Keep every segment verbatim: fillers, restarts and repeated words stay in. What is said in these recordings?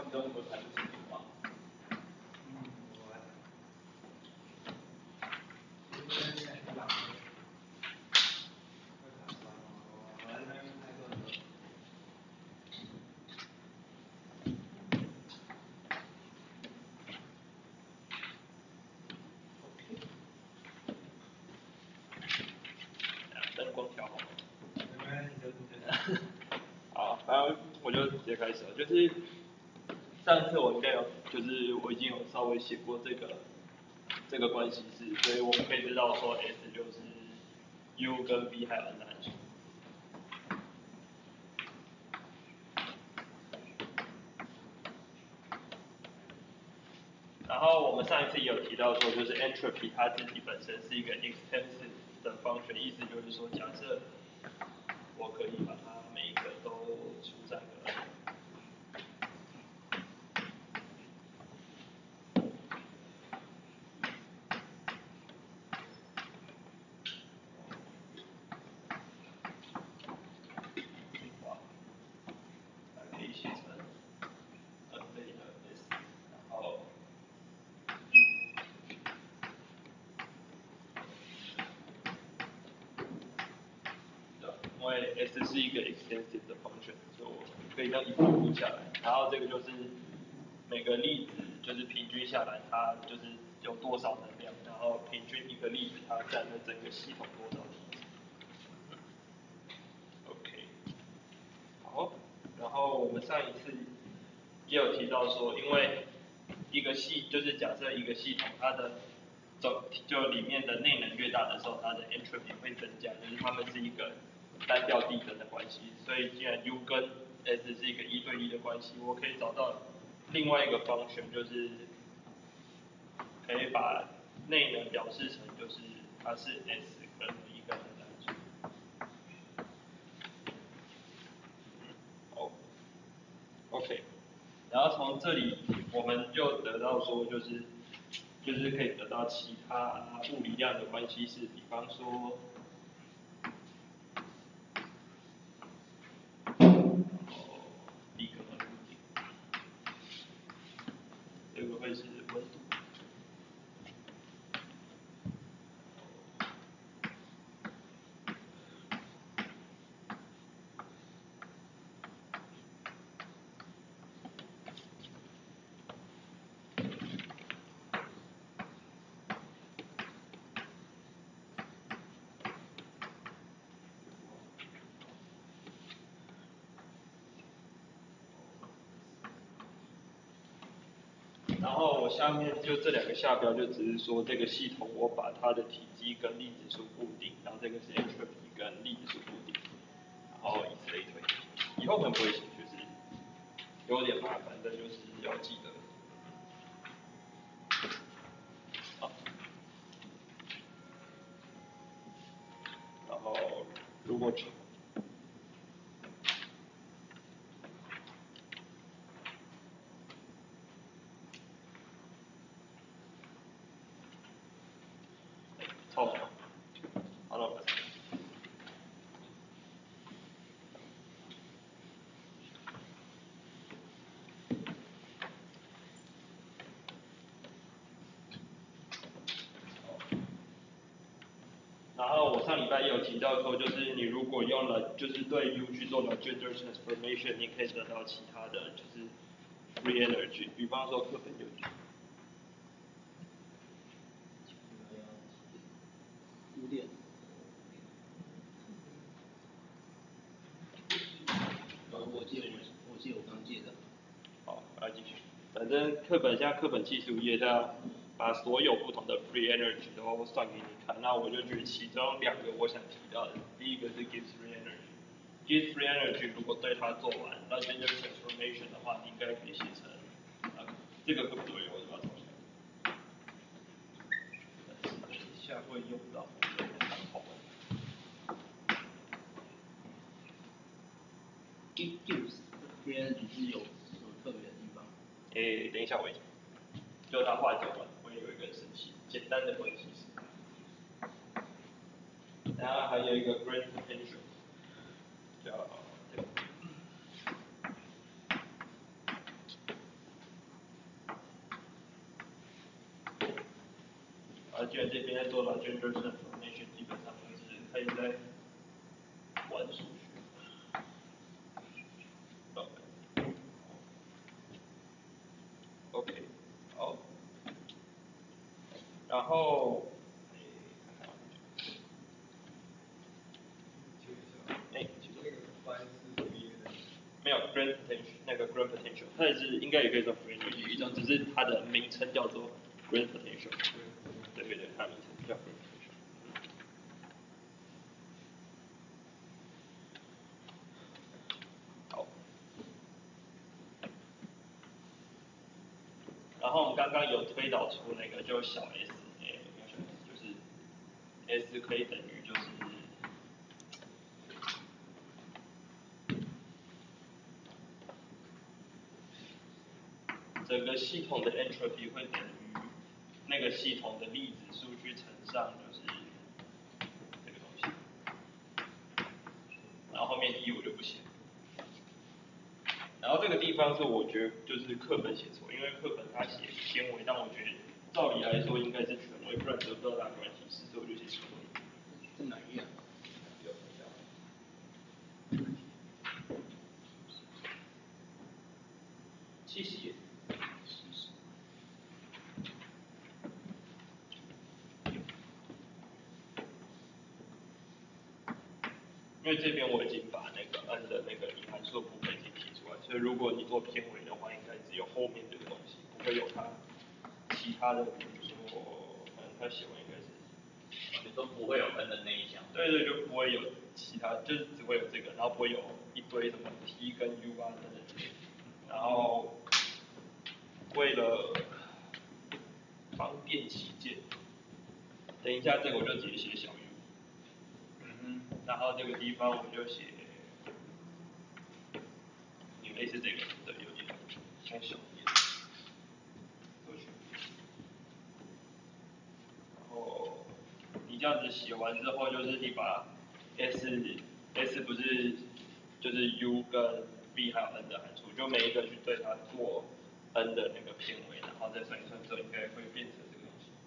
其中会排除清楚吗？ 嗯，我来。 灯光调好。 没关系，就好，然后我就直接开始了，就是上次我应该有，就是我已经有稍微写过这个这个关系式，所以我们可以知道说 S 就是 U 跟 B 还有 N 函数。然后我们上一次也有提到说，就是 entropy 它自己本身是一个 extensive 的 function， 意思就是说，假设我可以把它每一个都除上个 n。可以写成 n 倍的 s， 然后 u。因为 s 是一个 extensive 的 function， 所以我可以这样一步步下来。然后这个就是每个粒子就是平均下来，它就是有多少能量，然后平均一个粒子它占了整个系统多少体积。OK， 好，然后我们上一次也有提到说，因为一个系就是假设一个系统它的总就里面的内能越大的时候，它的 entropy 会增加，就是它们是一个单调递增的关系。所以既然 U 跟 S 是一个一对一的关系，我可以找到另外一个 function， 就是可以把内能表示成就是它是 S 跟一个 N 函数。好 ，OK。然后从这里我们就得到说，就是就是可以得到其他物理量的关系式，比方说，第一个温度，这个会是温度。然后我下面就这两个下标就只是说这个系统我把它的体积跟粒子数固定，然后这个是 entropy 跟粒子数固定，然后以此类推。以后可能不会写，就是有点麻烦，但就是要记得。好，然后如果超长，好了，我然后我上礼拜也有提到说，就是你如果用了，就是对 U 去做了 gender transformation， 你可以得到其他的就是 free energy， 比方说课本有讲。 五点。我记得我记得我刚记的。 好，来继续。反正课本现在课本七十五页，它把所有不同的 free energy 都算给你看。那我就举其中两个我想提到的，第一个是 Gibbs free energy。Gibbs free energy 如果对它做完那 gender transformation 的话，你应该可以写成，啊，这个会不对，我就把它抄下来。等一下会用到，好玩。 Gibbs free energy 是有什么特别的地方？ 诶，等一下我一讲，就它画久了会有一个神奇简单的关系式。然后还有一个 grand potential， 叫这个。 边在做 Legendre transformation， 基本上就是可以在玩数学。OK， 好。然后，哎， 那个关是别的。 没有 grand potential， 那个 grand potential， 它也是应该也可以说 grand energy 一种，只是它的名称叫做 grand potential。对对对，它的名称叫 grand potential。好。然后我们刚刚有推导出那个就小 s， 哎，就是 s 可以等于就是。整个系统的 entropy 会等于那个系统的粒子数去乘上就是这个东西，然后后面一我就不写。然后这个地方是我觉得就是课本写错，因为课本它写纤维，但我觉得照理来说应该是权威，不然得不到大关系式，所以我就写权威。 在哪一页？七十页。 因为这边我已经把那个 n 的那个隐函数的部分已经提出来，所以如果你做偏微的话，应该只有后面这个东西，不会有它其他的，比如说，反正他写完应该是， 你说不会有 n 的那一项？ 对对，就不会有其他，就是只会有这个，然后不会有一堆什么 t 跟 u 啊等等这些，然后为了方便起见，等一下这个我就直接写小 u。 嗯然后这个地方我就写，你类似这个，对，有点太小一点，过去。然后你这样子写完之后，就是你把 s s 不是就是 u 跟 b 还有 n 的函数，就每一个去对它做 n 的那个偏微，然后再算一算之后，应该会变成这个东西。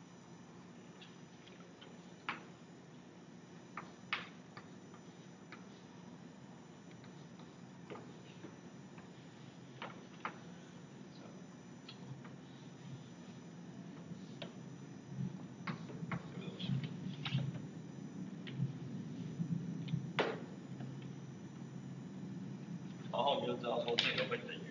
然后我们就知道说这个会等于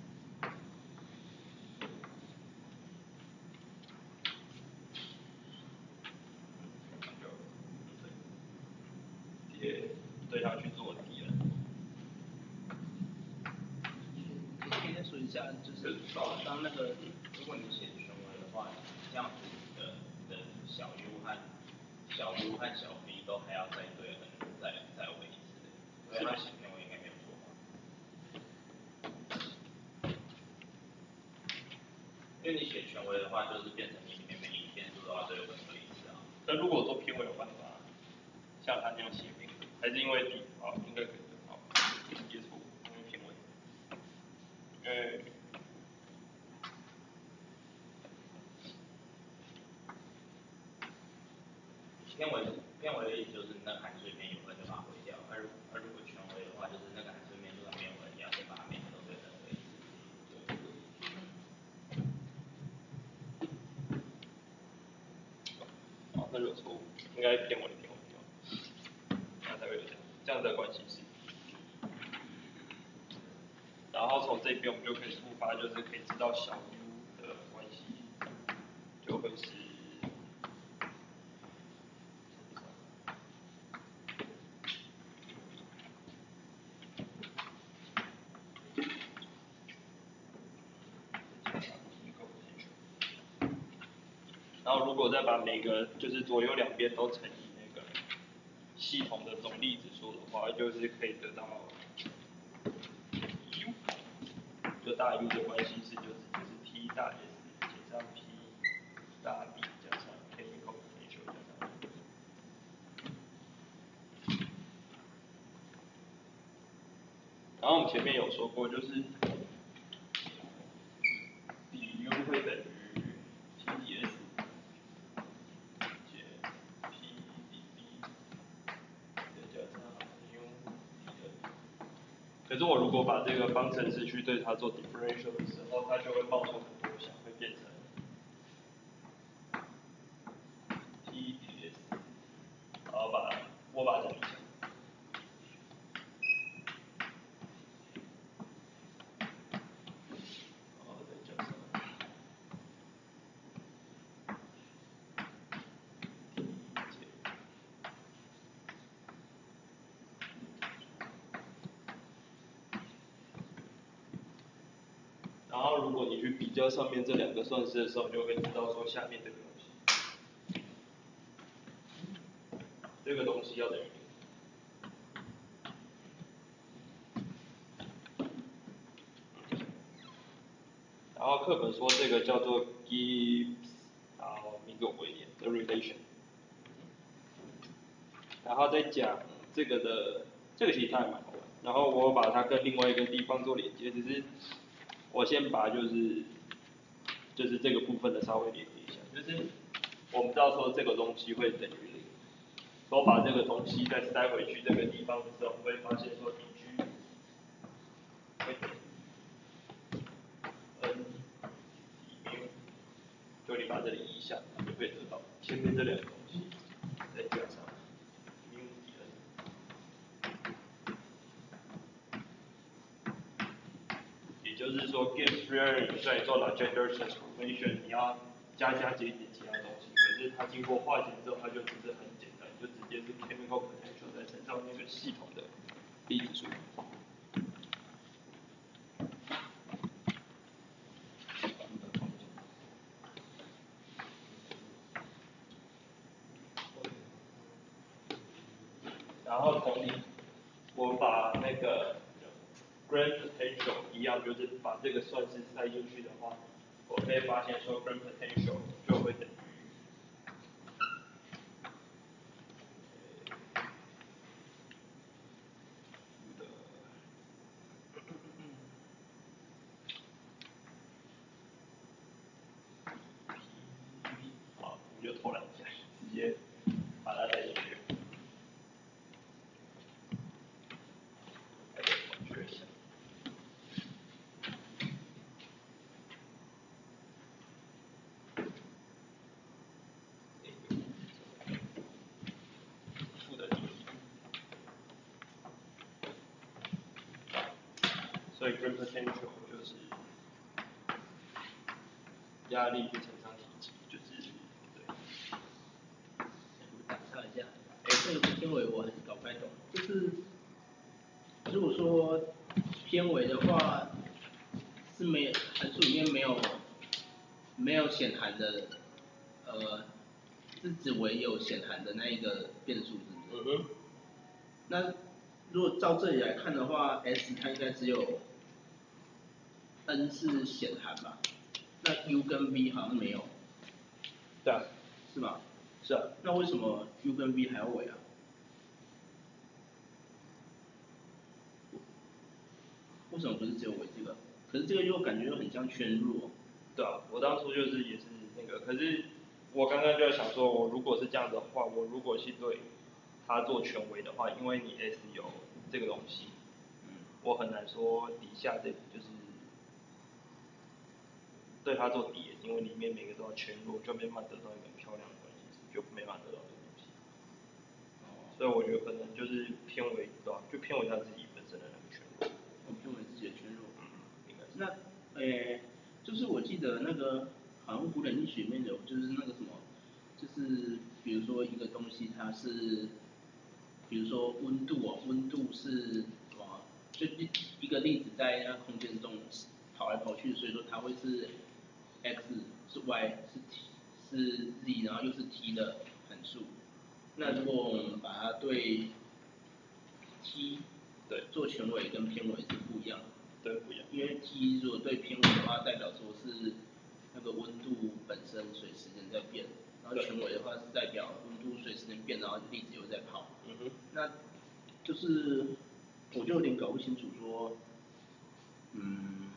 直接对它去做 d n。 可以再说一下，就是当那个如果你写权威的话，这样子你的你的小 u 和小 u 和小 b 都还要再对 n 再再为一次的，所以他写偏微应该没有错吧？因为你写权威的话，就是变成你里面每一篇都要对 n 对一次啊。 那如果做偏微有办法，像他那样写偏微，还是因为底啊应该可以的，好，接触因为偏微，因为偏微偏微的意思就是那个函数里面有 n 就把它毁掉，而而如果权微的话，就是那个函数里面就算没有 n，你要先把它每个都对 n 对一次。 哦，那有错误，应该偏微偏微偏微，那才会有这样这样的关系式。然后从这边我们就可以出发，就是可以知道小 u 的关系就会是。然后如果再把每个就是左右两边都乘以那个系统的总粒子数的话，就是可以得到 u， 就大 U 的关系式就是就是 T 大 S 减上 P 大 B 加上 K 扣 H 加上。然后我们前面有说过，就是底 U 会等于 T S。 可是我如果把这个方程式去对它做 differential 的时候，它就会冒出很多项，会变成 T P S， 然后把我把它整理一下。然后再加上 然后如果你去比较上面这两个算式的时候，你就会知道说下面这个东西，这个东西要等于零。然后课本说这个叫做 Gibbs， 然后你给我回一点的 relation。然后再讲这个的，这个其实它还蛮好玩。然后我把它跟另外一个地方做连接，只是我先把就是就是这个部分的稍微连接一下，就是我们知道说这个东西会等于零，我把这个东西再塞回去这个地方的时候，我会发现说底区会等于 n 底 mu， 就你把这里移一下，就可以得到前面这两个东西，再加上 mu 底 n。也就是说 ，Gibbs theorem 虽然做了 Legendre transformation， 你要加加减减其他东西，可是它经过化简之后，它就只是很简单，就直接是 chemical potential 在乘上那个系统的粒子数。然后同理，我把那个 grand potential 一样，就是把这个算式塞进去的话，我可以发现说 grand potential 就会等于。好，我就偷懒一下，直接把它带进去。学一下。负的零。所以 grand potential 就是压力去乘上体积，就是对。 打岔一下，哎，这个偏微我还是搞不太懂，就是如果说偏微的话，是没有函数里面没有没有显含的，呃，是只唯有显含的那一个变数，是不是？ 嗯哼。 那如果照这里来看的话 ，S 它应该只有 n 是显含吧？那 U 跟 V 好像没有。 对啊。 是吧？ 是啊。 那为什么 U 跟 V 还要伪啊？为什么不是只有伪这个？可是这个又感觉又很像圈入。 对啊，我当初就是也是那个，可是我刚刚就在想说，我如果是这样的话，我如果是对它做权威的话，因为你 S 有这个东西， 嗯， 我很难说底下这就是对它做底，因为里面每个都要圈入，就没办法得到一个很漂亮的关系，就没办法得到这个东西。所以我觉得可能就是偏为对吧、啊？就偏为他自己本身的那个圈入。 偏为自己的圈入。 嗯，应该是。 那，诶，就是我记得那个好像古典力学里面有，就是那个什么，就是比如说一个东西它是，比如说温度哦，温度是什么？就一一个粒子在那空间中跑来跑去，所以说它会是 x 是 y 是 t 是 z，然后又是 t 的函数。那如果我们把它对 t 对做全伪跟偏伪是不一样的。 对，不一样。 因为 t 如果对偏伪的话，代表说是那个温度本身随时间在变，然后全伪的话是代表温度随时间变，然后粒子又在跑。 嗯哼。 那就是我就有点搞不清楚说，嗯，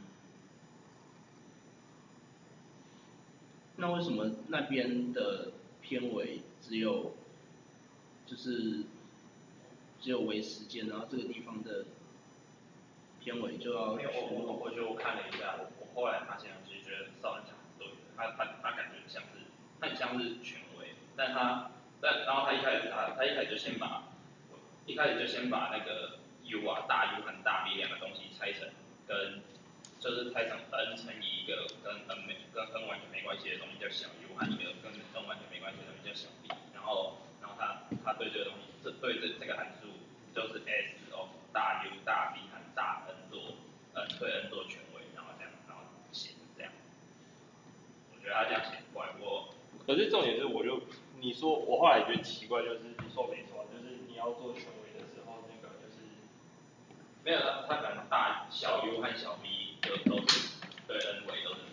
那为什么那边的偏伪只有就是只有为时间，然后这个地方的偏尾就要没有，我我我觉得我看了一下，我我后来发现，其实觉得少人讲对的，他他他感觉很像是，他很像是权威，但他但然后他一开始他他一开始就先把，一开始就先把那个 U 啊大 U 和大 V 两个东西拆成跟，就是拆成 N 乘以一个跟 N 没跟 N 完全没关系的东西叫小 U 和一个跟 N 完全没关系的东西叫小 V，然后然后他他对这个东西，这对这这个函数就是 S of 大 U 大 V 和大 N 做。呃，对 N 做权威，然后这样，然后写这样。我觉得他这样写怪，我。 可是重点是，我就你说，我后来觉得奇怪，就是你说没错，就是你要做权威的时候，那个就是没有他，他可能大小 U 和小 V 就都是对 N 维都是。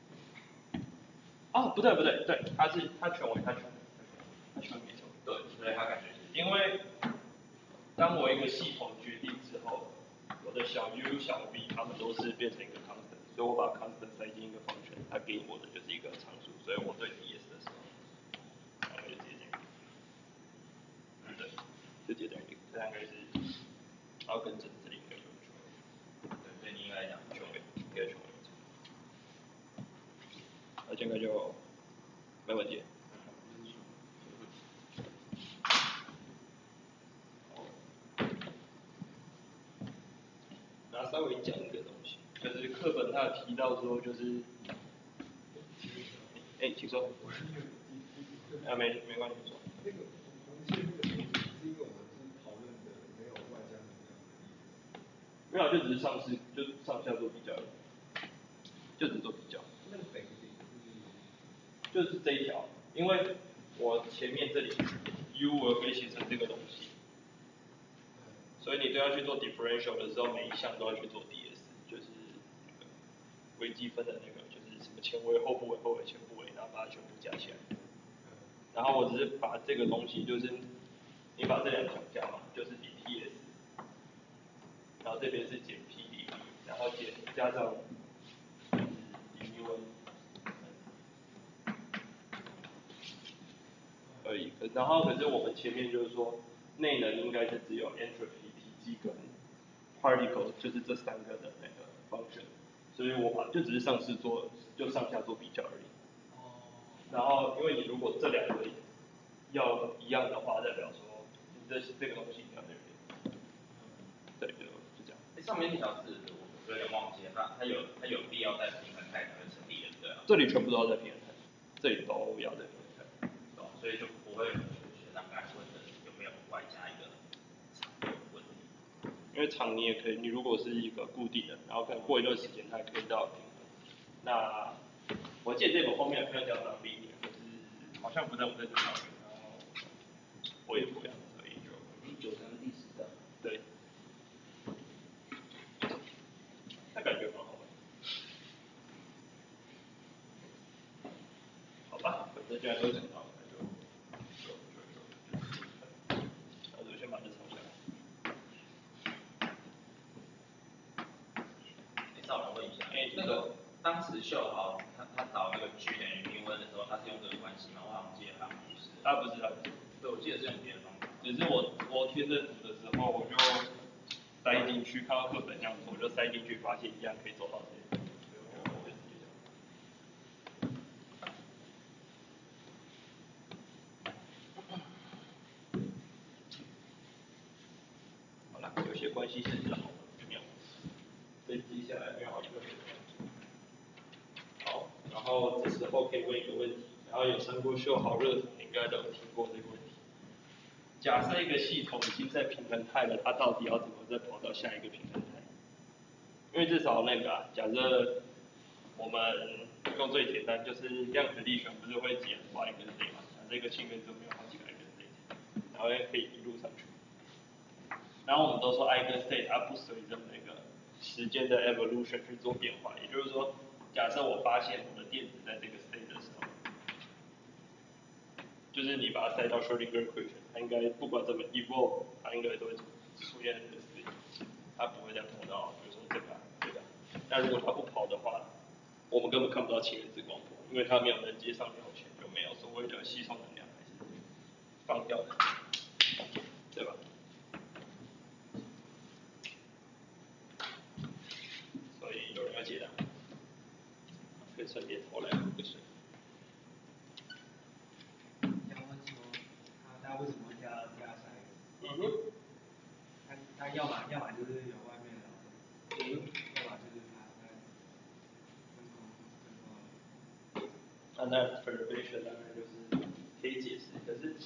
哦，不对不对，对，他是他权威，他权威，他权威没错。 对，所以他感觉是。 因为当我一个系统决定之后，我的小 U 小 V 它们都是变成一个 constant， 所以我把 constant 塞进一个 function， 它给我的就是一个常数，所以我对 D S 的时候，然后就直接这样，嗯对，就直接等于这样应该是，然后跟整这里应该就是权威， 对，所以你应该讲权威，应该权威，那这个就没问题。然后稍微讲一个东西，就是课本它有提到说，就是，哎，请说。啊，没没关系，你说。 那个红线这个东西，是因为我们是讨论的没有外加能量的意思。 没有，就只是上市，就上下做比较，就只做比较。 那个等于是。 就是这一条，因为我前面这里 U 我可以写成这个东西。所以你都要去做 differential 的时候，每一项都要去做 D S， 就是那个微积分的那个，就是什么前微后部微后微前部微，然后把它全部加起来。然后我只是把这个东西，就是你把这两项加嘛，就是 d T S， 然后这边是减 P d V， 然后减加上 d U N 而已。然后可是我们前面就是说，内能应该是只有 entropy、体积跟 particle， 就是这三个的那个 function， 所以我把就只是上次做就上下做比较而已。然后因为你如果这两个要一样的话，代表说你这这个东西你要那边，对，就就这样。 哎，上面那条字我有点忘记了，它它有它有必要在平衡态才会成立的，对啊。 这里全部都要在平衡态，这里都要在平衡态。 懂，所以就不会学长刚才问的有没有外加一个场的问题。 因为场你也可以，你如果是一个固定的，然后可能过一段时间它可以到平衡。那我记得这本后面还有叫当 B 可是好像不在我在这上面，然后我也不想，所以就第九章第十章。 对。那感觉蛮好的。好吧，反正既然都讲到了，那就就就就，那就先把这抄下来。 哎，那我问一下， 哎， 那个当时秀豪他他找那个 G 等于 U N 的时候，他是用这个关系吗？我好像记得他不是。 他不是他不是， 对，我记得是用别的方法。 只是我我贴这图的时候，我就塞进去，看到课本这样子，我就塞进去，发现一样可以走到这里。好了，有些关系限制好了，就没有。所以接下来没有好特别的。好，然后这时候可以问一个问题，然后有上过秀好热场，应该都有听过这个问题。假设一个系统已经在平衡态了，它到底要怎么再跑到下一个平衡态？因为至少那个、啊，假设我们用最简单，就是量子力学不是会解 y 跟 z 嘛？假设一个氢原子没有好几个 i 跟 z， 然后可以一路上去。然后我们都说 i 跟 state 它不随着那个时间的 evolution 去做变化，也就是说，假设我发现我的电子在这个 state 的时候，就是你把它塞到 Schrödinger equation， 它应该不管怎么 evolve， 它应该都会出现这个 state， 它不会再跑到比如说这个、啊、这个、啊。那如果它不跑的话，我们根本看不到氢原子光谱，因为它没有能接上条线，就没有所谓的吸收能量还是放掉的，对吧？ 要么要么就是有外面的，嗯，要么就是他在分工分工。 那那 perturbation 当然就是可以解释，可是，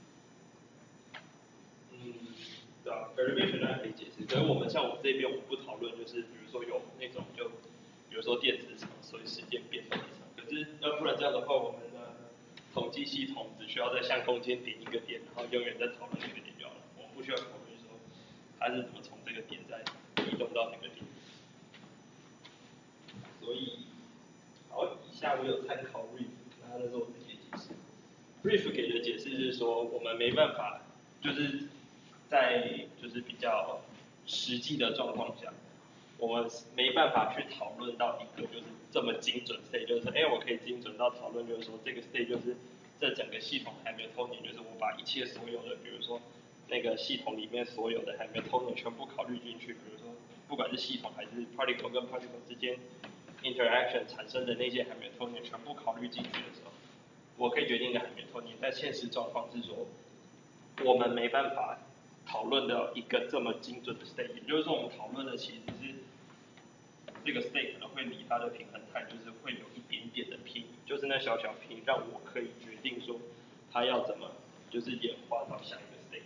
嗯，对啊 perturbation 当然可以解释，可是我们像我们这边我们不讨论，就是比如说有那种就，比如说电子场，所以时间变动的场，可是要不然这样的话，我们的统计系统只需要在相空间点一个点，然后永远在讨论这个点就好了，我们不需要考虑说它是怎么从这个点再移动到那个点。所以，好，以下我有参考 Reef， 那那是我自己的解释。Reef 给的解释是说，我们没办法，就是在就是比较实际的状况下，我们没办法去讨论到一个就是这么精准 state， 就是哎，我可以精准到讨论就是说这个 state 就是这整个系统 Hamiltonian， 就是我把一切所有的，比如说那个系统里面所有的 Hamiltonian 全部考虑进去，比如说不管是系统还是 particle 跟 particle 之间 interaction 产生的那些 Hamiltonian 全部考虑进去的时候，我可以决定一个 Hamiltonian，但现实状况是说，我们没办法讨论到一个这么精准的 state， 也就是说我们讨论的其实是这个 state 可能会离它的平衡态就是会有一点点的偏移，就是那小小偏移让我可以决定说它要怎么就是演化到下一个 state。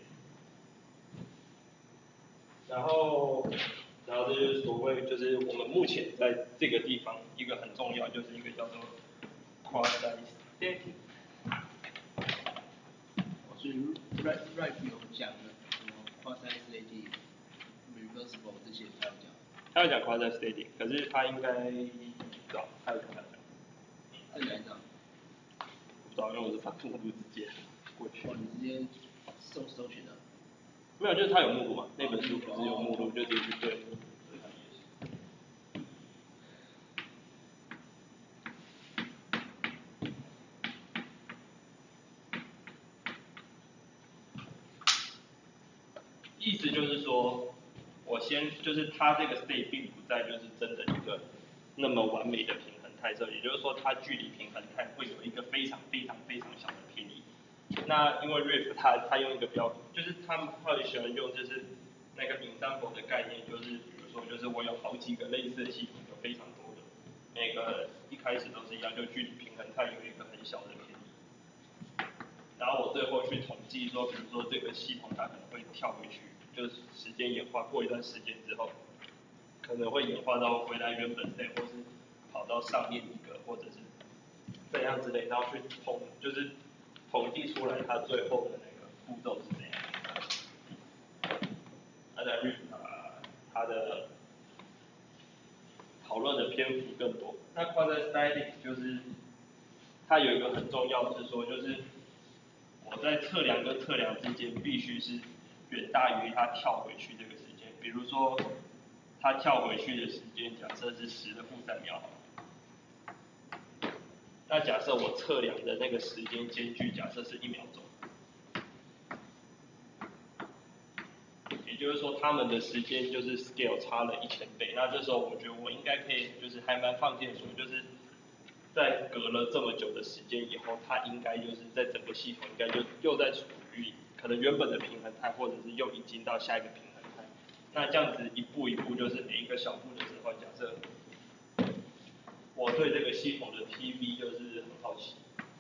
然后，然后这就是所谓就是我们目前在这个地方一个很重要就是一个叫做 quasi-static。 所以 Wright Wright 有讲了什么 quasi-static、reversible 这些他有讲。 他要讲 quasi-static， 可是他应该不知道，他有跟他讲。 在哪一张？ 不知道，因为我是把目录直接过去。 哦，你直接搜搜寻的？ 没有，就是他有目录嘛，那本书不是有目录，就直接去对。意思就是说，我先就是它这个 state 并不在就是真的一个那么完美的平衡态上，也就是说它距离平衡态会有一个非常非常非常小的偏移。那因为 Riff 它它用一个比较，就是他们会喜欢用就是那个 example 的概念，就是比如说就是我有好几个类似的系统，有非常多的，每个一开始都是一样，就距离平衡态有一个很小的偏移。然后我最后去统计说，比如说这个系统它可能会跳回去，就是时间演化过一段时间之后，可能会演化到回来原本 state， 或是跑到上面一个，或者是这样之类，然后去统就是统计出来它最后的那个步骤是怎样。那在 Riff 它的讨论的篇幅更多。那 quasi-static 就是它有一个很重要的是说，就是我在测量跟测量之间必须是远大于它跳回去这个时间。比如说，它跳回去的时间假设是十的负三秒好了，那假设我测量的那个时间间距假设是一秒钟，也就是说他们的时间就是 scale 差了一千倍。那这时候我觉得我应该可以就是还蛮放心的说，就是在隔了这么久的时间以后，它应该就是在整个系统应该就又在处于可能原本的平衡态，或者是又已经到下一个平衡态。那这样子一步一步就是每一个小步的时候，假设我对这个系统的 T V 就是很好奇，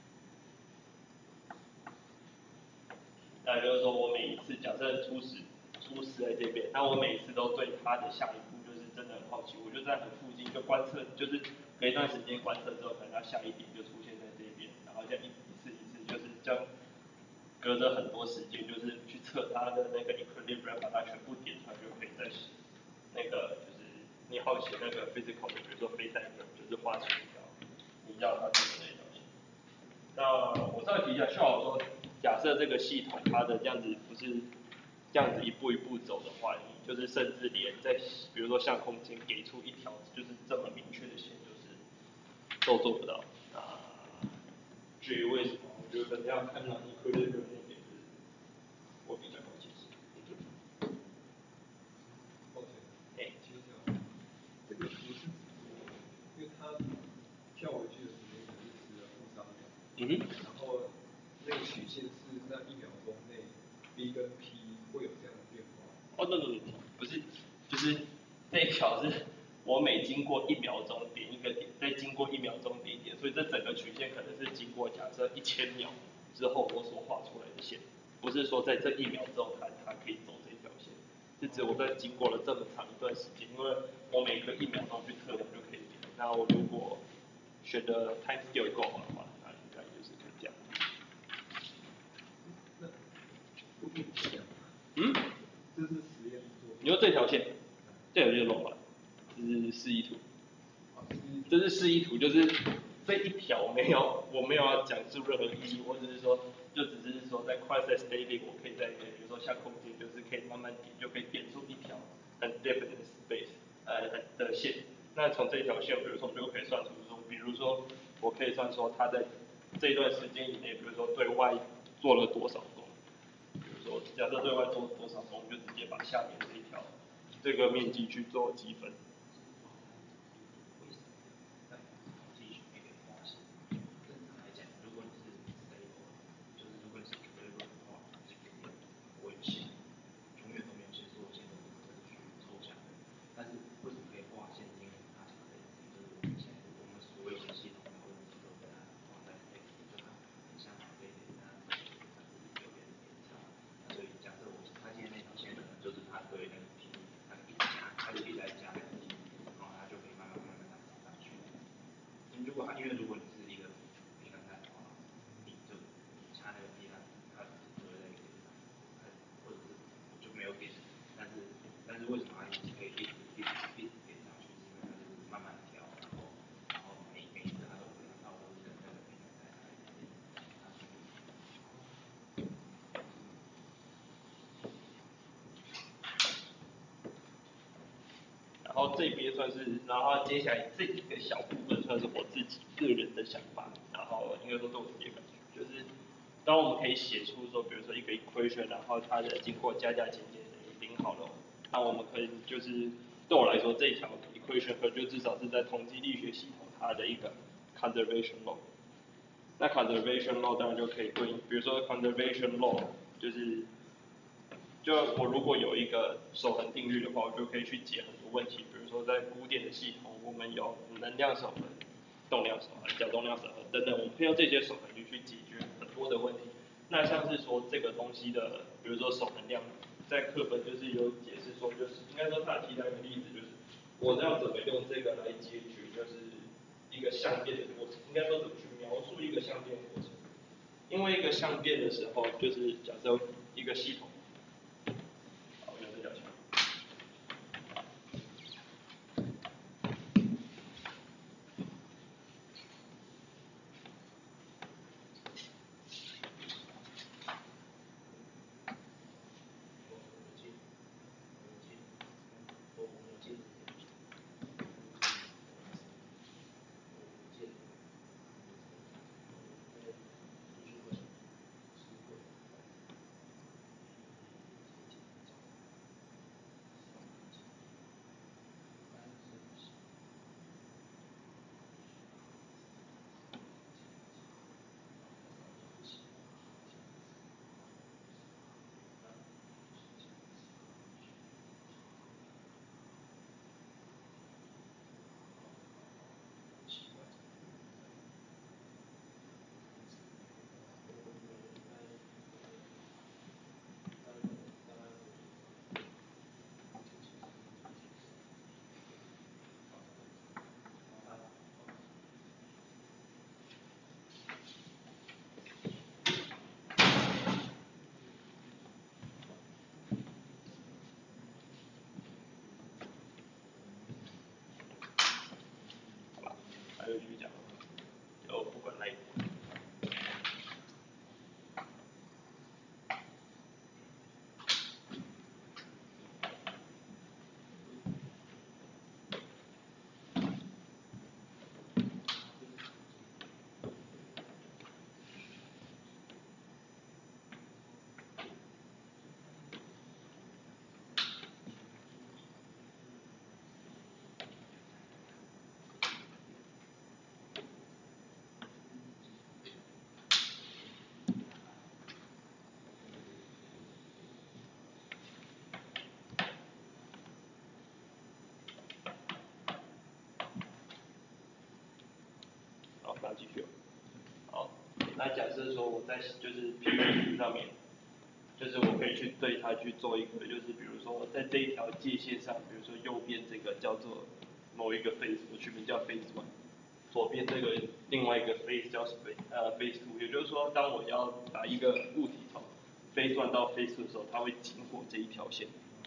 那就是说我每一次假设初始初始在这边，那我每次都对它的下一步就是真的很好奇，我就在很附近就观测，就是隔一段时间观测之后，可能它下一点就出现在这边，然后这样一一次一次就是这样隔着很多时间，就是去测它的那个 equilibrium， 把它全部点出来就可以再那个就是你好奇那个 physical 的，比如说 phase diagram， 就是画出一条你要它怎么那条线。那我再提一下，就好说，假设这个系统它的这样子不是这样子一步一步走的话，你就是甚至连在比如说像空间给出一条就是这么明确的线，就是都做不到。啊，至于为什么，我觉得可能要看到 equilibrium 那边是我比较好解释。 抱歉， 哎， 请讲。这个不是指因为它跳回去的时间可能是十的负三秒， 嗯哼， 然后那个曲线是在一秒钟内 B 跟 P 会有这样的变化。 哦，那那那不不是，就是这一条是我每经过一秒钟点一个点，再经过一秒钟点一点，所以这整个曲线可能是经过假设一千秒之后我所画出来的线，不是说在这一秒之后它它可以走这条线，是指我在经过了这么长一段时间，因为我每隔一秒钟去测量就可以点。那我如果选的 time scale 够好的话，那应该就是可以这样。嗯？ 这是实验做。 你说这条线，这条就是漏了，这是示意图。这是示意图，就是这一条没有，我没有要讲述任何意义，我只是说，就只是说在 quasi static 我可以在比如说像空间，就是可以慢慢点，就可以点出一条很 definite space 呃的线。那从这条线，比如说我就可以算出说，比如说我可以算说它在这一段时间以内，比如说对外做了多少功，比如说假设对外做多少功，就直接把下面这一条这个面积去做积分。 如果它因为如果你是一个平衡态的话，你就掐那个地它它只会在一个地方，它或者是就没有点，但是但是为什么它可以一直一直一直点上去？是因为它就是慢慢调，然后然后每每一次它都不一样，那我都是跟那个平衡态它一点它去。 然后这边算是，然后接下来这一个小部分算是我自己个人的想法，然后应该说对我自己的感觉，就是当我们可以写出说，比如说一个 equation， 然后它的经过加加减减等于零好了，那我们可以就是对我来说这一条 equation 可就至少是在统计力学系统它的一个 conservation law。那 conservation law 当然就可以对应，比如说 conservation law 就是。就我如果有一个守恒定律的话，我就可以去解很多问题。比如说在古典的系统，我们有能量守恒、动量守恒、角动量守恒等等，我们可以用这些守恒律去解决很多的问题。那像是说这个东西的，比如说守恒量，在课本就是有解释说，就是应该说它提到一个例子，就是我要怎么用这个来解决，就是一个相变的过程。应该说怎么去描述一个相变的过程？因为一个相变的时候，就是假设一个系统。好，用这条线。 假设说我在就是 P H P 上面，就是我可以去对它去做一个，就是比如说在这一条界线上，比如说右边这个叫做某一个 phase， 我取名叫 phase one， 左边这个另外一个 phase 叫 phase 呃 phase two， 也就是说，当我要把一个物体从 phase one 到 phase two 的时候，它会经过这一条线。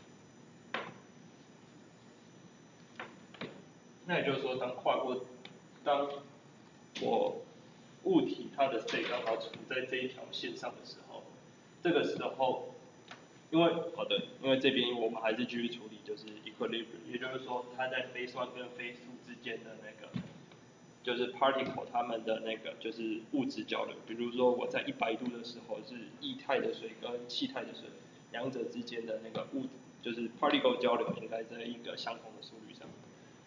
那也就是说，当跨过，当我物体它的 state 刚好处在这一条线上的时候，这个时候，因为好的，因为这边我们还是继续处理就是 equilibrium， 也就是说，它在 phase one 跟 phase two 之间的那个，就是 particle 它们的那个就是物质交流。比如说我在一百度的时候是液态的水跟气态的水，两者之间的那个物就是 particle 交流应该在一个相同的速率上。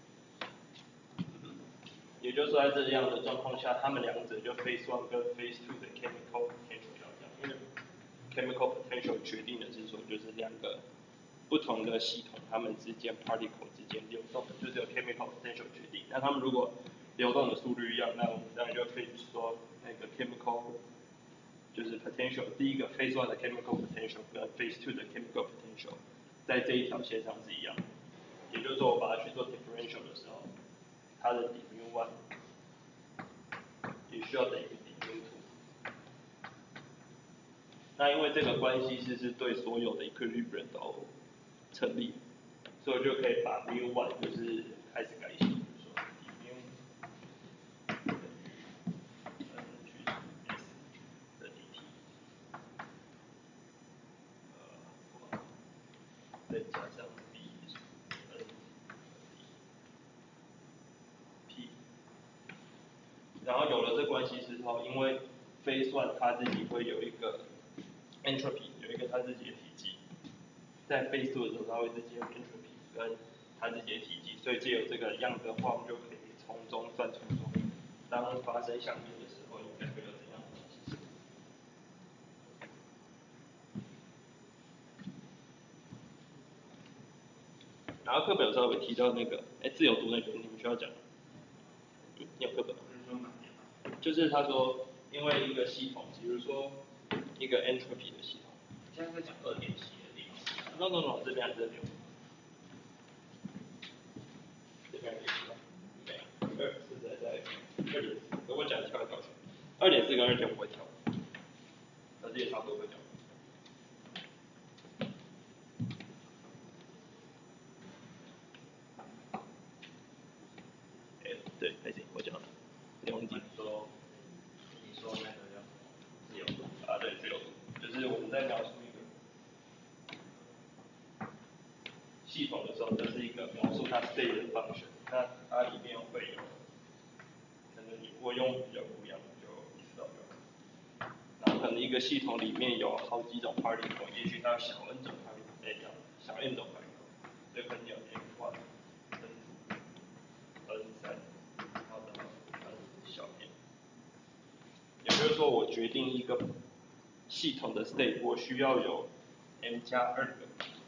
也就是说，在这样的状况下，它们两者就 phase one 跟 phase two 的 chemical potential 要一样，因为 chemical potential 决定的是说，就是两个不同的系统它们之间 particle 之间流动，就是由 chemical potential 决定。那它们如果流动的速率一样，那我们当然就可以说那个 chemical 就是 potential， 第一个 phase one 的 chemical potential 跟 phase two 的 chemical potential 在这一条线上是一样的。也就是说，我把它去做 differential 的时候，它的 mu one 也需要等于 mu two。那因为这个关系式是对所有的 equilibrium 都成立，所以我就可以把 mu one 就是开始改写，比如说 mu 等于 n 去除 s 的 dt， 呃，再加上 b n p， 然后有了这关系之后，因为 phase one 它自己会有一个 entropy， 有一个它自己的体积，在 phase two 的时候，它会自己有 entropy 跟它自己的体积，所以借由这个样的话，我们就可以从中算出说，当发生相变的时候，应该会有怎样的关系。然后课本有稍微提到那个，哎，自由度那个你们需要讲，嗯，你有课本吗？就是他说，因为一个系统，比如说一个 entropy 的系统， 现在在讲二点七的地方。 no no no， 这边还是这边，这边可以知道，对，二是在在二点四，如果讲跳来跳去，二点四跟二点五会跳，那这也差不多会跳。哎，对，还行，我讲了，没忘记。 你说，你说那个叫什么？自由度啊，对，自由度，就是我们在描述一个系统的时候，这是一个描述它 state 的 function， 那它里面会有，可能你我用比较不一样就知道就好。然后可能一个系统里面有好几种 particle， 也许它有小 n 种 particle， 哎，小 n 种 particle， 所以可能有 n one n two n three， 然后到 n 小 n。也就是说，我决定一个系统的 state， 我需要有 m 加二个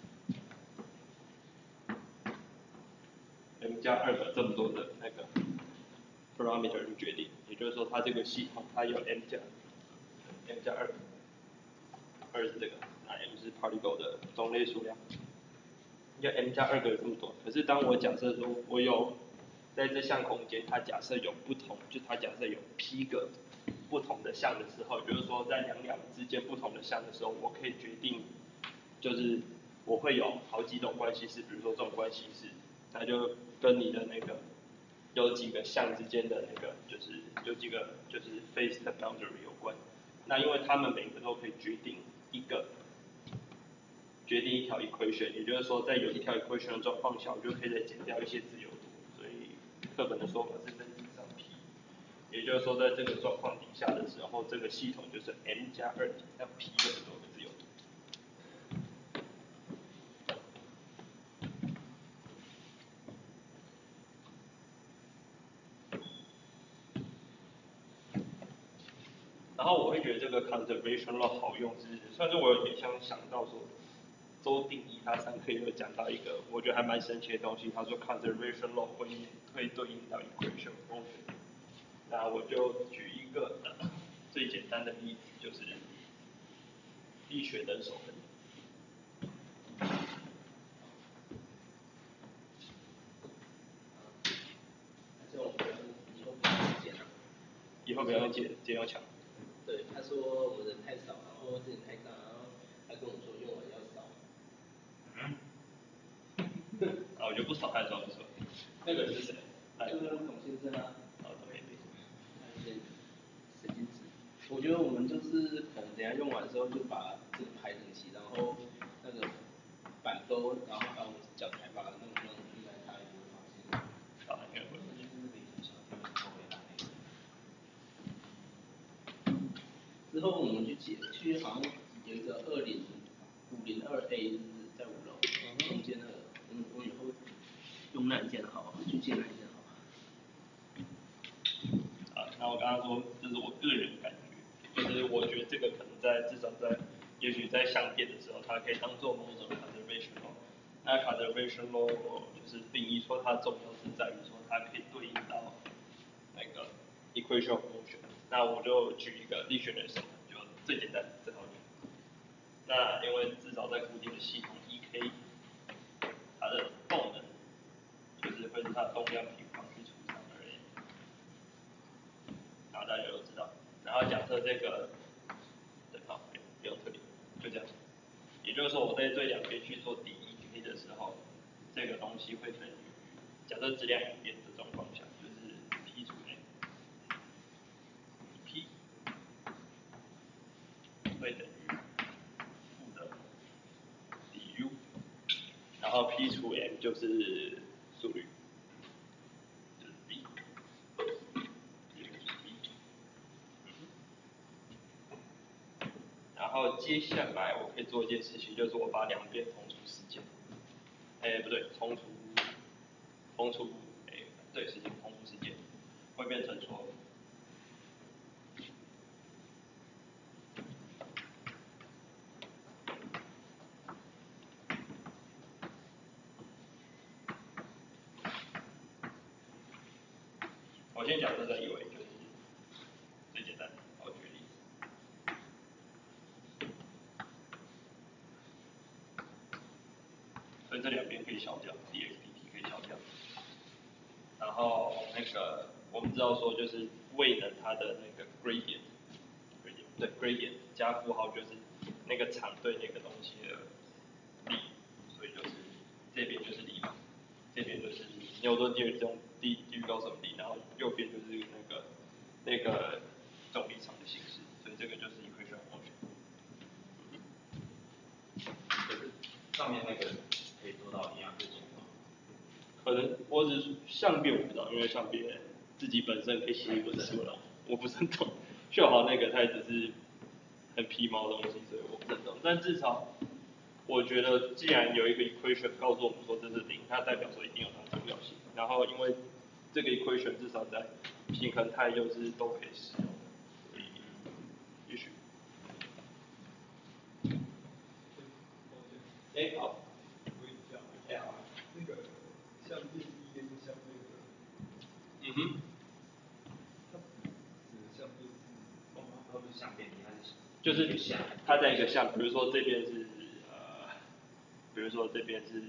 m 加二个这么多的那个 parameter 去决定。也就是说，它这个系统它有 m 加 m 加二，二是这个，那 m 是 particle 的种类数量。要 m 加二个有这么多，可是当我假设说我有在这项空间，它假设有不同，就它假设有 p 个不同的项的时候，就是说在两两之间不同的项的时候，我可以决定，就是我会有好几种关系式，比如说这种关系式，那就跟你的那个有几个项之间的那个，就是有几个就是 phase 的 boundary 有关。那因为它们每个都可以决定一个。决定一条 equation， 也就是说，在有一条 equation 的状况下，我就可以再减掉一些自由度，所以课本的说法是 n 乘上 p， 也就是说，在这个状况底下的时候，这个系统就是 m 加二减上 p 这么多个自由度。然后我会觉得这个 conservation law 好用是，虽然说我有点像想到说。周定义他上课有讲到一个我觉得还蛮神奇的东西，他说 conservation law 会会对应到 equation function。那我就举一个最简单的例子就是力学等手分。 这种以后不要剪了。 以后不要用剪剪刀墙。 对，他说我人太少，然后这里太大，然后他跟我说用完要扫。 嗯。啊，我就不扫太多了，是吧？那个是谁？ 就是董先生啊。 啊，董先生。 神经质。我觉得我们就是可能等下用完之后就把这个排整齐，然后那个板钩，然后还有脚台把它弄弄，应该他也不会发现。 好，应该不会。 之后我们去解，去好像有一个二零五零二 A， 就是在五楼中间那个，嗯，我以后用那一件好，去借那一件好。 啊，那我刚刚说，这是我个人感觉，就是我觉得这个可能在至少在，也许在相电的时候，它可以当做某种 conservation law。那 conservation law 就是定义说它重要是在于说它可以对应到那个 equation of motion。那我就举一个力学的手，就最简单这套句。那因为至少在固定的系统 E K， 它的动能就是会是它的动量平方去除上而已。然后大家都知道，然后假设这个等号不用特别，就这样。也就是说，我在对两边去做抵 E K 的时候，这个东西会等于，假设质量有变的状况下，就是 P 除 M，P 会等于负的抵 U， 然后 P 除 M 就是速率，就是 B。然后接下来我可以做一件事情，就是我把两边同除时间，哎不对，同除同除哎对时间同除时间，会变成说，我先讲这个以为就是最简单，我举个例子。所以这两边可以消掉 ，dx dt 可以消掉。然后那个我们知道说就是位能它的那个 gradient， 对 gradient 加负号就是那个场对那个东西的力，所以就是这边就是力嘛，这边就是牛顿第二种地地域高什么力，然后右边就是那个那个重力场的形式，所以这个就是 equation of motion。 上面那个可以做到一样事情吗？ 可能我只是相变我不知道，因为相变自己本身可以写一本书了，我不是很懂。秀豪那个他也只是很皮毛的东西，所以我不是很懂。但至少我觉得，既然有一个 equation 告诉我们说这是零，它代表说一定有它的重要性。然后因为这个 equation 至少在平衡态就是都可以使用，所以也许。哎，好。 问一下，哎好，那个相变一跟相变二， 嗯哼。 它指的相变是， 哦，它不是相变，它是就是它在一个像，比如说这边是呃，比如说这边是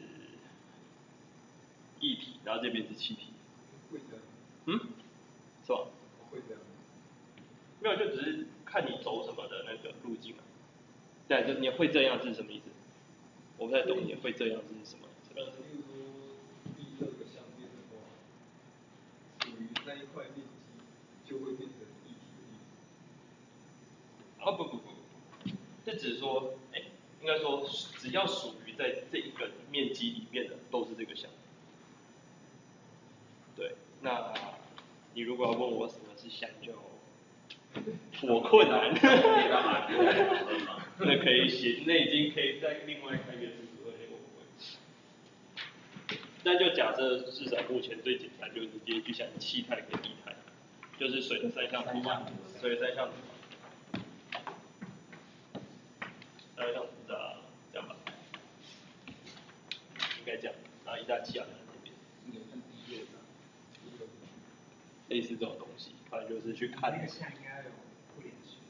液体，然后这边是气体。 会这样。 嗯？是吧？ 会这样。 没有，就只是看你走什么的那个路径嘛。对，就你会这样是什么意思？我不太懂你会这样是什么。 呃，例如说第二个相变的话，属于那一块面积就会变成液体的意思。 啊不不不不，这只是说，哎，应该说只要属于在这一个面积里面的都是这个项。对，那你如果要问我什么是项，就颇困难。那可以写，那已经可以在另外开一个式组合，我不会。那就假设至少目前最简单就是直接去想气态跟液态，就是水的三项图嘛，水的三项图。三项图的这样吧，应该这样，然后一大气压在那边。类似这种东西，反正就是去看。 那个项应该有不连续。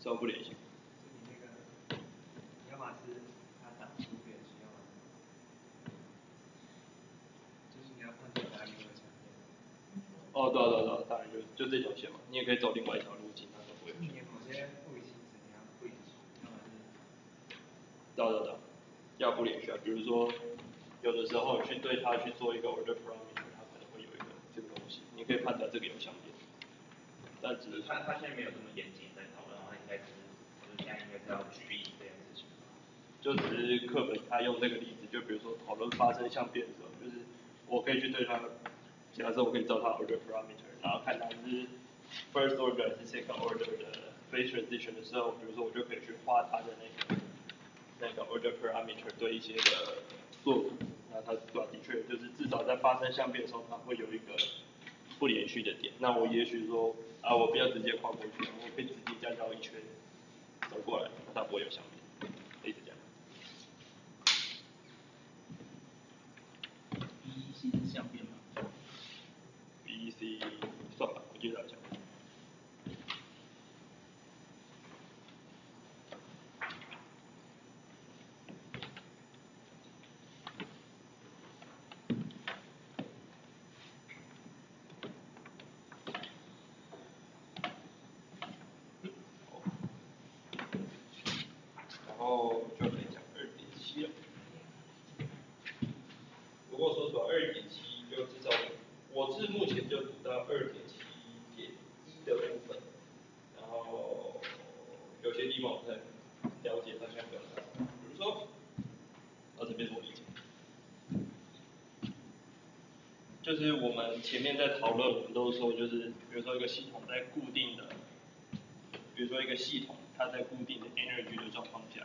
算不连续。 就你那个，要么是它挡住不连续，要么就是你要判断哪里会有相片。 哦，对啊对啊对啊，当然就就这条线嘛，你也可以走另外一条路径，那都不会有。 你某些物理性质你要不连续，要么是。 对啊对啊对啊，要不连续啊，比如说有的时候去对它去做一个 order parameter，它可能会有一个这个东西，你可以判断这个有相片。但只是他他现在没有这么严谨在讨论，他应该只是就是现在应该是要举例这件事情。 就只是课本他用这个例子，就比如说讨论发生相变的时候，就是我可以去对它，假设我可以找它 order parameter， 然后看它是 first order 还是 second order 的 phase transition 的时候，比如说我就可以去画它的那个那个 order parameter 对一些的作图，那它对啊，的确就是至少在发生相变的时候，它会有一个不连续的点。那我也许说啊，我不要直接跨过去，我可以直接这样绕一圈走过来，那它不会有相变，类似这样。 B E C 是相变吗 B E C 算吧，我记得好像。然后就可以讲二点七了。不过说实话，二点七就至少我是目前就读到二点七点一的部分，然后有些地方我不太了解它相关的，比如说，到这边是我理解，就是我们前面在讨论，我们都说就是比如说一个系统在固定的，比如说一个系统它在固定的 energy 的状况下。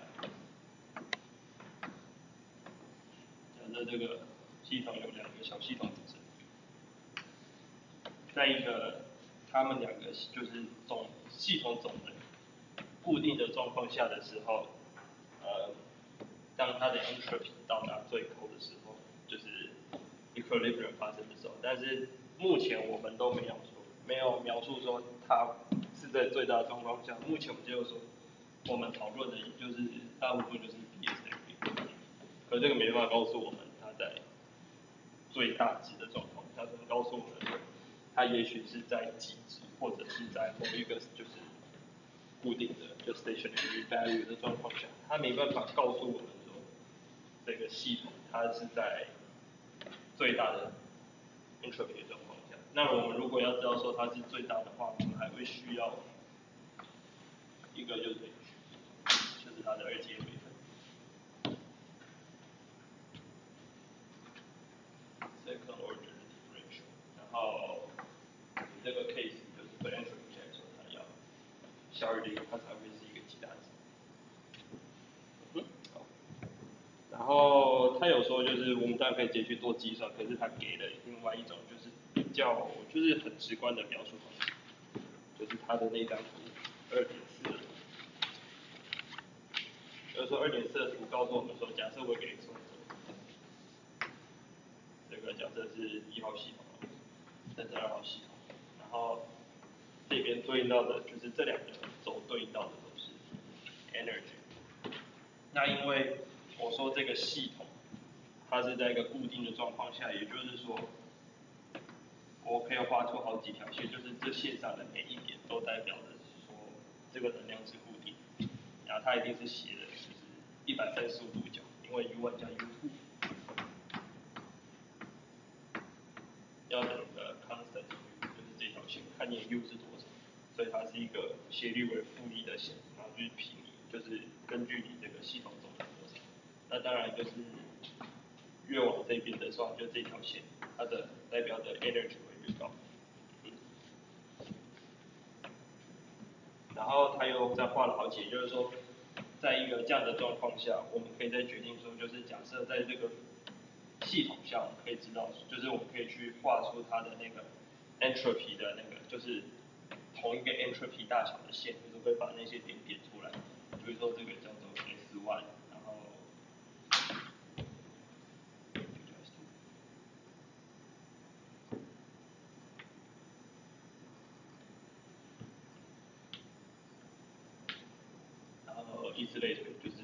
假设这个系统有两个小系统组成，在一个他们两个就是总系统总的固定的状况下的时候，呃，当它的 entropy 到达最高的时候，就是 equilibrium 发生的时候。但是目前我们都没有说，没有描述说它是在最大的状况下。目前我们就是说，我们讨论的也就是大部分就是 B S M P。可这个没办法告诉我们它在最大值的状况，它只能告诉我们，它也许是在极值，或者是在某一个就是固定的就 stationary value 的状况下，它没办法告诉我们说这个系统它是在最大的 entropy 的状况下。那我们如果要知道说它是最大的话，我们还会需要一个就是就是它的二阶微分。second order differential， 然后这个 case 就是对 entropy 来说，它要小于零，它才会是一个极大值。嗯，好。然后他有说，就是我们当然可以直接去做计算，可是他给了另外一种就是比较就是很直观的描述方式，就是他的那张图二点四的图，就是说二点四的图告诉我们说，假设我给 x 这个假设是一号系统，这是二号系统，然后这边对应到的就是这两个轴对应到的都是 energy。那因为我说这个系统它是在一个固定的状况下，也就是说，我可以画出好几条线，就是这线上的每一点都代表着说这个能量是固定的，然后它一定是斜的，就是一百三十五度角，因为 U 一 加 U 二。要等个 constant u， 就是这条线，看你 u 是多少，所以它是一个斜率为负一的线，然后就是平移，就是根据你这个系统总量多少。那当然就是越往这边的话，就这条线，它的代表的 energy 会越高。嗯。然后他又再画了好几，就是说，在一个这样的状况下，我们可以再决定说，就是假设在这个系统下，我们可以知道，就是我们可以去画出它的那个 entropy 的那个，就是同一个 entropy 大小的线，就是会把那些点点出来。比如说这个叫做 S one， 然后以此类推，就是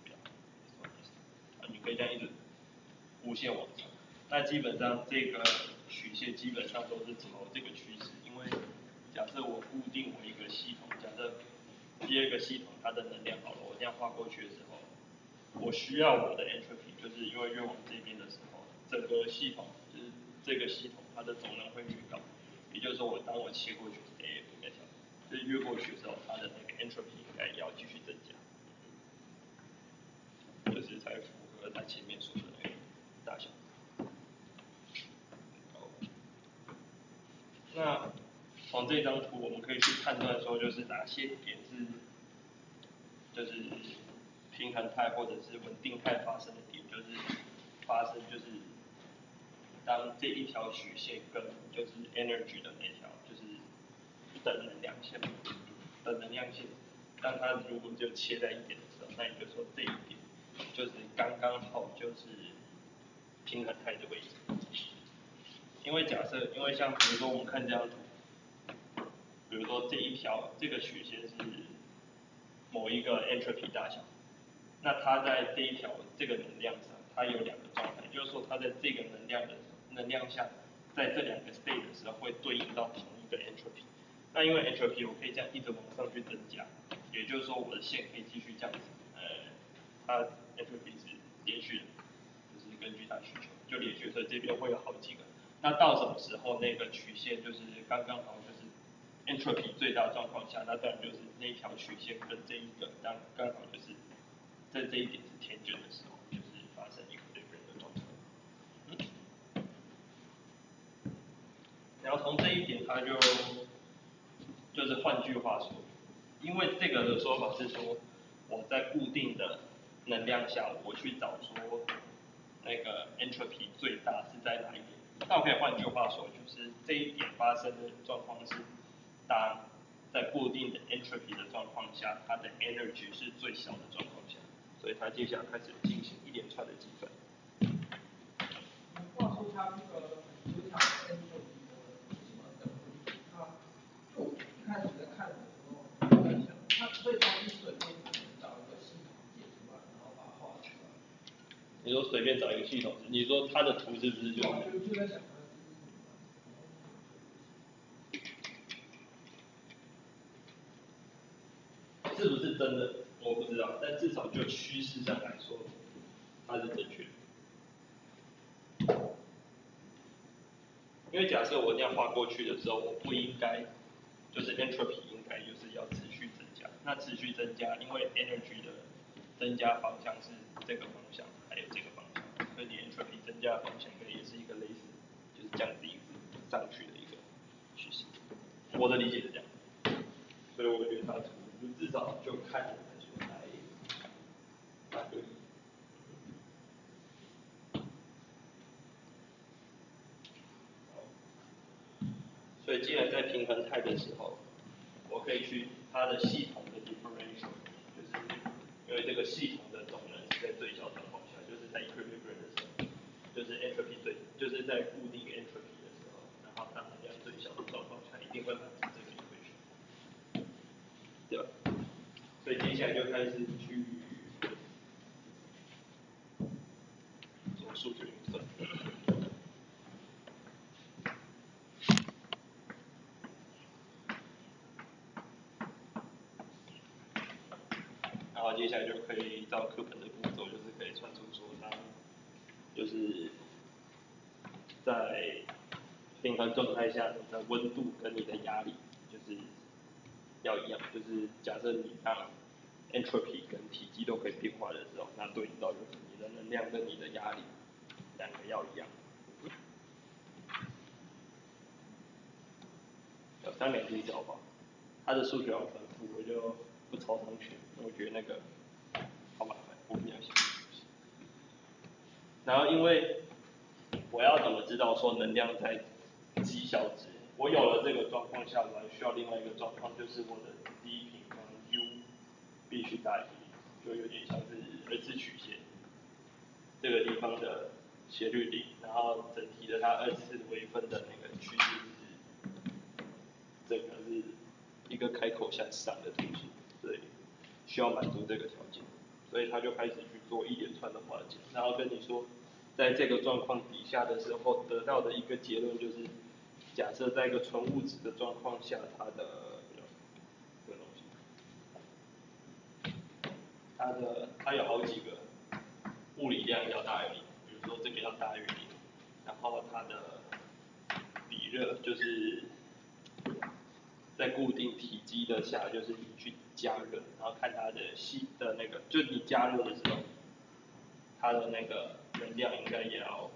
啊，你可以这样一直无限往上。那基本上这个曲线基本上都是朝这个趋势，因为假设我固定我一个系统，假设第二个系统它的能量好了，我这样画过去的时候，我需要我的 entropy， 就是因为越往这边的时候，整个系统就是这个系统它的总能会越高，也就是说我当我切过去 A 应该小，就是越过去的时候，它的那个 entropy 应该要继续增加，就是才符合它前面说的那个大小。那从这张图我们可以去判断说，就是哪些点是就是平衡态或者是稳定态发生的点，就是发生就是当这一条曲线跟就是 energy 的那条就是等能量线，等能量线，当它如果就切在一点的时候，那你就说这一点就是刚刚好就是平衡态的位置。因为假设，因为像比如说我们看这张图，比如说这一条这个曲线是某一个 entropy 大小，那它在这一条这个能量上，它有两个状态，就是说它在这个能量的能量下，在这两个 state 的时候会对应到同一个 entropy。那因为 entropy 我可以这样一直往上去增加，也就是说我的线可以继续这样子，呃，它 entropy 是连续的，就是根据它需求就连续，所以这边会有好几个。那到什么时候那个曲线就是刚刚好就是 entropy 最大状况下，那当然就是那一条曲线跟这一个刚刚好就是在这一点是天卷的时候，就是发生一个对分的状态。嗯，然后从这一点它就就是换句话说，因为这个的说法是说我在固定的能量下，我去找说那个 entropy 最大是在哪一点。那我可以换句话说，就是这一点发生的状况是，当在固定的 entropy 的状况下，它的 energy 是最小的状况下，所以它接下来开始进行一连串的计算。 话说它这个有场 entropy 的什么等级，它就我一开始在看的时候，我在想，它所以它是随便找一个系统解出来，然后把它画出来。 你说随便找一个系统，你说它的图是不是就？ 就就在想。 是不是真的我不知道，但至少就趋势上来说，它是正确的。因为假设我这样画过去的时候，我不应该，就是 entropy 应该就是要持续增加。那持续增加，因为 energy 的增加方向是这个方向，还有这个方向，所以你 entropy 增加的方向也是一个类似，就是这样子一个上去的一个趋势。我的理解是这样，所以我觉得它图至少就看来说还蛮对。所以既然在平衡态的时候，我可以去它的系统的 differential， 就是因为这个系统的总能是在最小状况下，就是在 equilibrium 的时候，就是 entropy 最，就是在固定 entropy 的时候，然后它能量最小的状况下，一定会满足这个 equation， 对吧？所以接下来就开始去做数学运算。然后接下来就可以照课本的步骤，就是可以算出说它就是在平衡状态下，你的温度跟你的压力就是要一样，就是假设你让 entropy 跟体积都可以变化的时候，那对应到就是你的能量跟你的压力两个要一样。有三两句教法，它的数学好繁复，我就不抄上去，我觉得那个好麻烦，我比较喜欢。然后因为我要怎么知道说能量在极小值？我有了这个状况下，我还需要另外一个状况，就是我的 d 平方 u 必须大于零，就有点像是二次曲线这个地方的斜率零，然后整体的它二次微分的那个趋势是这个是一个开口向上的图形，对， 需要满足这个条件，所以他就开始去做一连串的化简，然后跟你说，在这个状况底下的时候得到的一个结论就是，假设在一个纯物质的状况下，它的这个东西，它的它有好几个物理量要大于零，比如说这个要大于零，然后它的比热就是在固定体积的下，就是你去加热，然后看它的细的那个，就你加热的时候，它的那个能量应该也要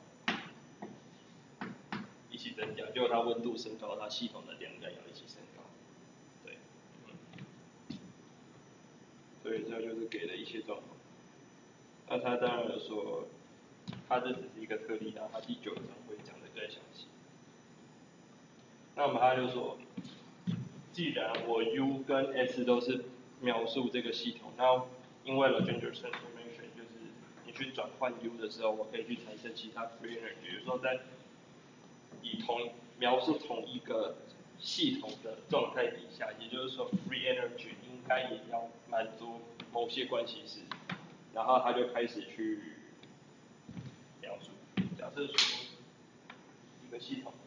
一起增加，结果它温度升高，它系统的量应该要一起升高，对，嗯，所以这就是给了一些状况。那他当然有说，他这只是一个特例，然后他第九章会讲的更详细。那么他就说，既然我 U 跟 S 都是描述这个系统，那因为 Legendre transformation 就是你去转换 U 的时候，我可以去产生其他 free energy，比如说在以同描述同一个系统的状态底下，也就是说 free energy 应该也要满足某些关系式，然后他就开始去描述，假设说一个系统。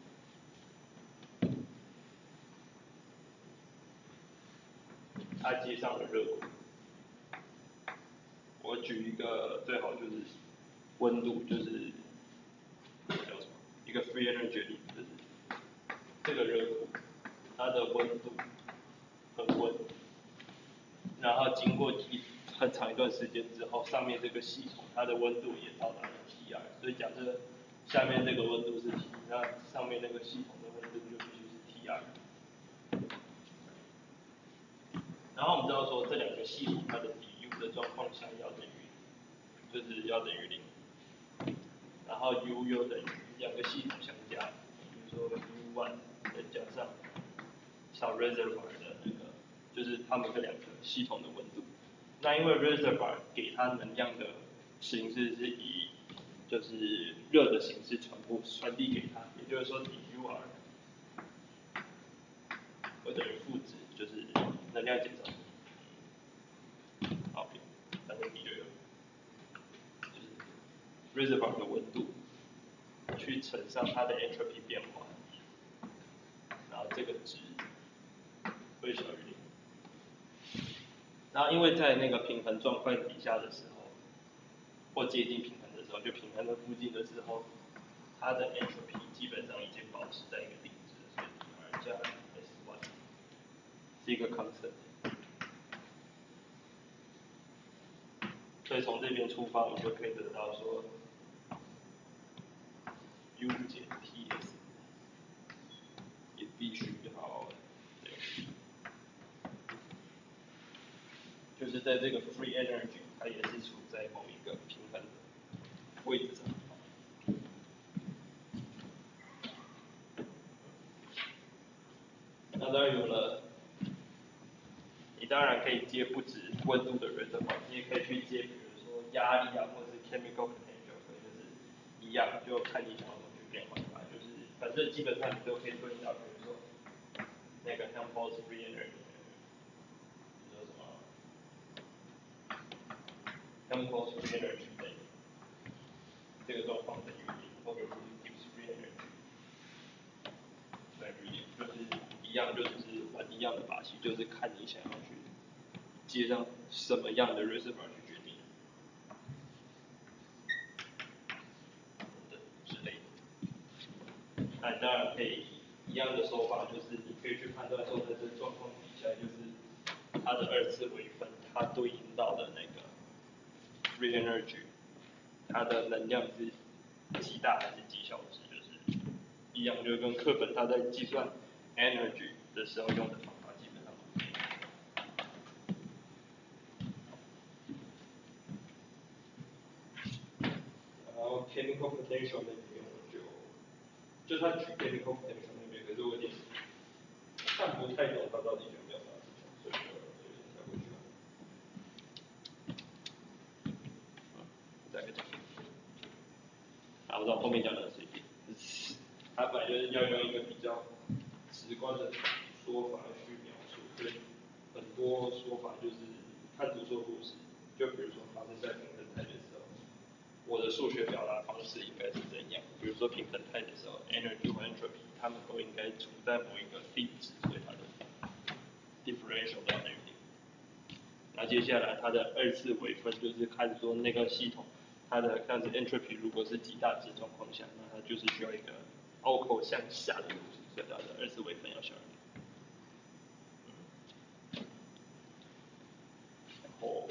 它接上了热库。我举一个最好就是温度，就是叫什么？一个 free energy 例子，就是这个热库，它的温度很温，然后经过一很长一段时间之后，上面这个系统它的温度也到达了 T R， 所以假设下面这个温度是 T， 那上面那个系统的温度就必须是 T R。然后我们知道说这两个系统它的比 U 的状况下要等于，就是要等于零，然后 U 又等于两个系统相加，比如说 U 一 再加上小 reservoir 的那个，就是它们这两个系统的温度。那因为 reservoir 给它能量的形式是以就是热的形式传播传递给它，也就是说 dUr 会等于负值，就是能量减少。好，反正你就有，就是 reservoir 的温度去乘上它的 entropy 变化，然后这个值会小于零。然后因为在那个平衡状况底下的时候，或接近平衡的时候，就平衡的附近的时候，它的 entropy 基本上已经保持在一个定值，所以 R 加 S 一是一个 constant。所以从这边出发，我们就可以得到说 U 减 T S 也必须要这样，就是在这个 free energy 它也是处在某一个平衡的位置上。那当然有了，你当然可以接不止温度的 reservoir， 你也可以去接比如说压力啊，或者是 chemical potential， 所以就是一样，就看你想要怎么去变换它，就是反正基本上你都可以对应到，比如说那个 Helmholtz free energy， 比如说什么 Helmholtz free energy 等于这个状况等于零，或者是 Gibbs free energy 等于零，就是一样，就只是玩一样的把戏，就是看你想要去接上什么样的 reservoir 去决定，的之类的。那你当然可以一样的说法，就是你可以去判断说，在这状况底下，就是它的二次微分，它对应到的那个 free energy， 它的能量是极大还是极小值，就是一样，就跟课本它在计算 energy 的时候用的方法基本上。然后 chemical potential 那边我就，就他举 chemical potential 那边，可是我有点看不太懂他到底想表达什么，所以就就先跳过去了。再一个讲，啊，我知道后面讲的是随便，他本来就是要用一个比较直观的说法去描述，所以很多说法就是看读错故事，就比如说发生在平衡态的时候，我的数学表达方式应该是怎样？比如说平衡态的时候 ，energy 和 entropy 它们都应该处在某一个定值，所以它的 differential 到那里。那接下来它的二次微分就是看说那个系统它的像是 entropy 如果是极大值状况下，那它就是需要一个凹口向下的东西，所以它的二次微分要小一点。哦，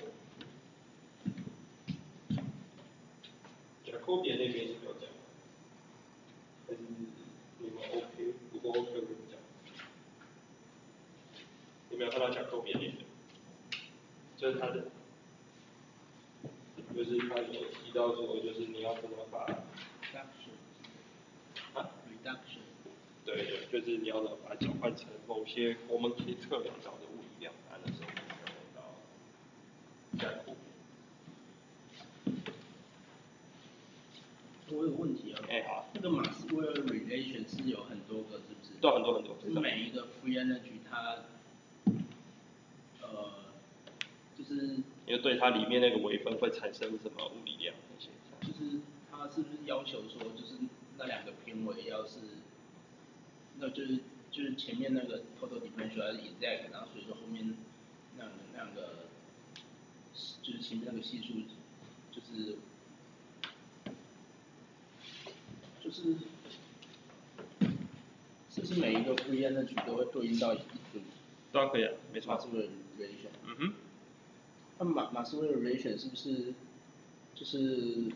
甲扣别那边是不要讲，还是你们 OK？ 如果 OK 我就不讲。有没有看到甲扣别那边？就是它的，就是它有提到说，就是你要怎么把 reduction 啊 reduction 对对，就是你要怎么把它转换成某些我们可以测量到的物理量，那的时候就用到甲扣。 我有个问题啊， 哎、欸、好， 那个马斯韦尔 relation 是有很多个，是不是？ 对，很多很多。 就是每一个 free energy 它，呃，就是因为对它里面那个微分会产生什么物理量那些。 就是它是不是要求说，就是那两个偏微要是，那就是就是前面那个 total differential 要是 exact， 然后所以说后面那两个那两个，就是前面那个系数，就是。就是，是不是每一个 free energy 都会对应到一组？ 当然可以啊，没错。 马斯韦尔 relation。 嗯哼。 那马马斯韦尔 relation 是不是就是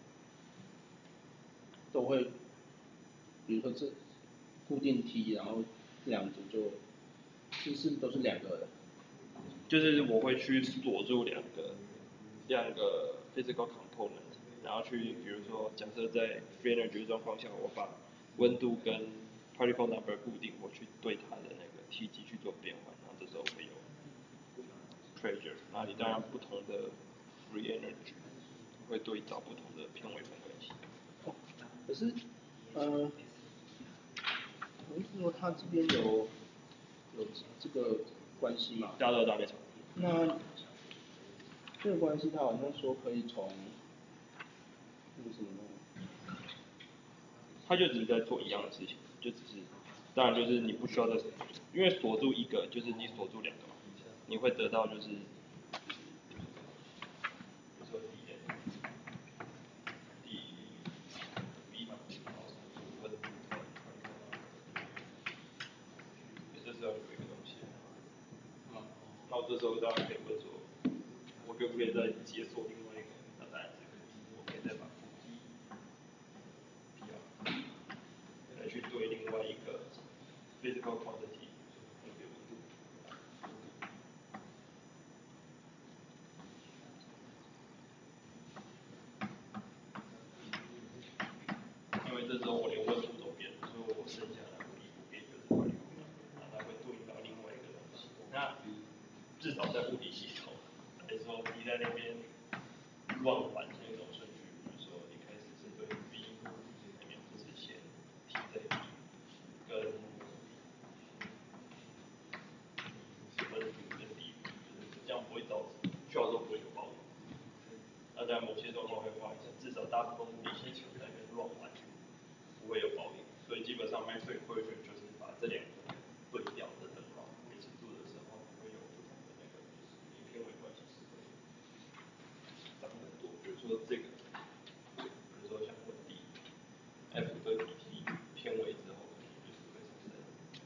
都会，比如说这固定 t， 然后这两组就，就是都是两个的。 就是我会去锁住两个两个 physical component， 然后去比如说假设在 free energy 状况下，我把温度跟 particle number 固定，我去对它的那个体积去做变换，然后这时候会有 pressure， 那你当然不同的 free energy 会对照不同的偏微分关系。 哦，可是呃，我是说它这边有有这个关系嘛？ 大家都知道没错。 那这个关系，它好像说可以从那个什么呢？ 他就只是在做一样的事情，就只是，当然就是你不需要再，因为锁住一个就是你锁住两个嘛，你会得到就是，比如说第一，第一嘛，温度，这时候有一个东西，嗯，那我这时候当然可以问说，我可不可以再解锁另外一个？那当然是可以，我可以再把腹肌。来去对另外一个 physical quantity， 分别温度。因为这时候我连温度都变了，所以我剩下的唯一不变就是快流量，那它会对应到另外一个东西。那至少在物理系统来说，你在那边乱换那种顺序，比如说一开始是对 V， 里面是先 T 在 B 跟温度跟 D， 就是这样不会造成，需要说不会有爆点。那在某些状况会发生，至少大部分物理系统在那边乱换，不会有爆点。所以基本上 Maxwell equation 就是把这两个对调的等号维持住的时候，会有不同的那个就是偏微关系是会长很多。比如说这个，比如说像问题 F 对比 T 偏微之后，可能就是会产生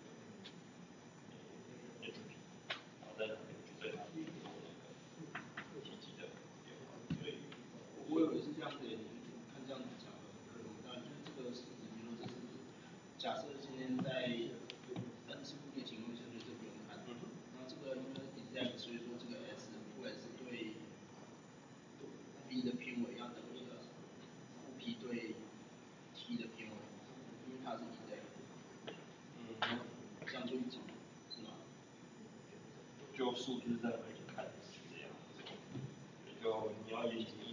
entropy， 然后在哪边去对它去做那个体积的变化。所以我以为是这样子，你看这样子讲的可能，当然就是这个式子，比如说这式子，假设今天在 n 次固定情况下，就这不用看。嗯、然后这个因为 exact， 所以说这个 s 不管是对 v 的偏微要等于的 p 对 t 的偏微，因为它是 exact。嗯，这样就一直是吗？ 就数字在那里看是这样，就你要以以